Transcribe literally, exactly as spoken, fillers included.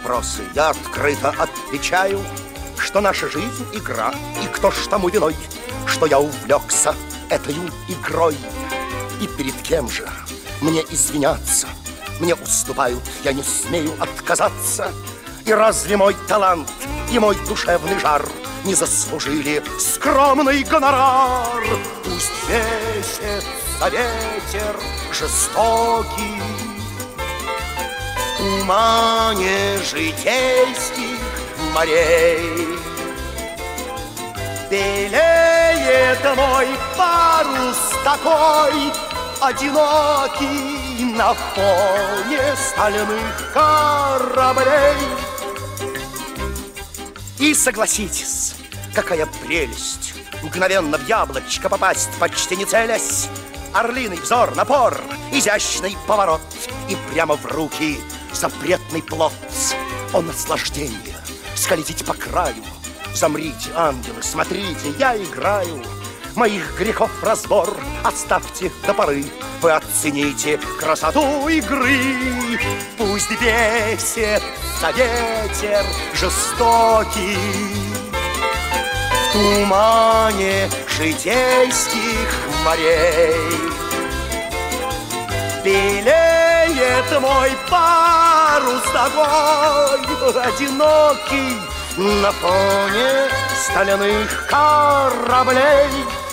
вопросы я открыто отвечаю, что наша жизнь — игра, и кто ж тому виной, что я увлекся этой игрой. И перед кем же мне извиняться? Мне уступают, я не смею отказаться. И разве мой талант и мой душевный жар не заслужили скромный гонорар? Пусть весится ветер жестокий в тумане житейских морей. Белеет мой парус такой одинокий на фоне стальных кораблей. И согласитесь, какая прелесть мгновенно в яблочко попасть, почти не целясь. Орлиный взор, напор, изящный поворот, и прямо в руки запретный плод. О, наслаждение, скользить по краю. Замрите, ангелы, смотрите, я играю. Моих грехов разбор оставьте до поры. Вы оцените красоту игры. Пусть весится ветер жестокий в тумане житейских морей. Белеет мой парус такой одинокий на фоне стальных кораблей.